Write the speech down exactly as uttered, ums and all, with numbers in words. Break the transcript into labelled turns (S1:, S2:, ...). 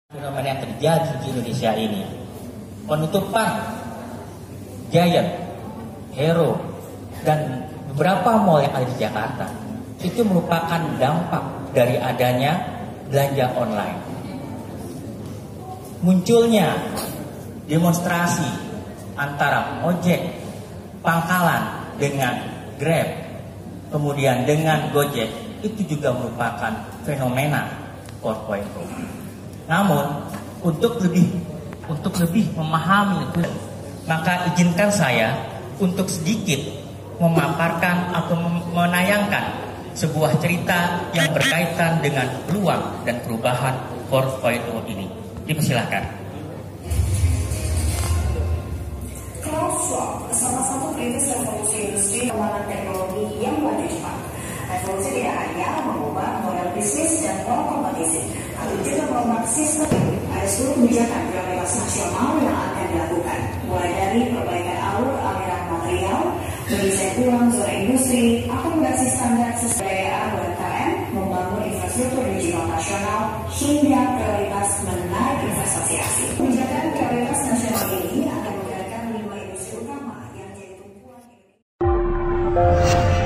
S1: Fenomena yang terjadi di Indonesia ini, penutupan Giant, Hero, dan beberapa mall yang ada di Jakarta itu merupakan dampak dari adanya belanja online. Munculnya demonstrasi antara ojek pangkalan dengan Grab, kemudian dengan Gojek, itu juga merupakan fenomena empat titik nol. Namun untuk lebih untuk lebih memahami itu, maka izinkan saya untuk sedikit memaparkan atau menayangkan sebuah cerita yang berkaitan dengan peluang dan perubahan empat titik nol ini. Dipersilakan.
S2: Klaus Schwab, salah satu perintis revolusi industri pengembangan teknologi yang melaju cepat. Revolusi tidak hanya mengubah model bisnis dan pola kompetisi, tapi juga mengubah sistem. Ada seluruh kebijakan prioritas nasional yang akan dilakukan, mulai dari perbaikan alur aliran material, mendesain ulang zona industri, akomodasi standar sesuai U M K M, membangun infrastruktur digital nasional, hingga prioritas menarik investasi asing. Kebijakan prioritas nasional ini akan menggerakkan lima industri utama yang jadi tumpuan Indonesia.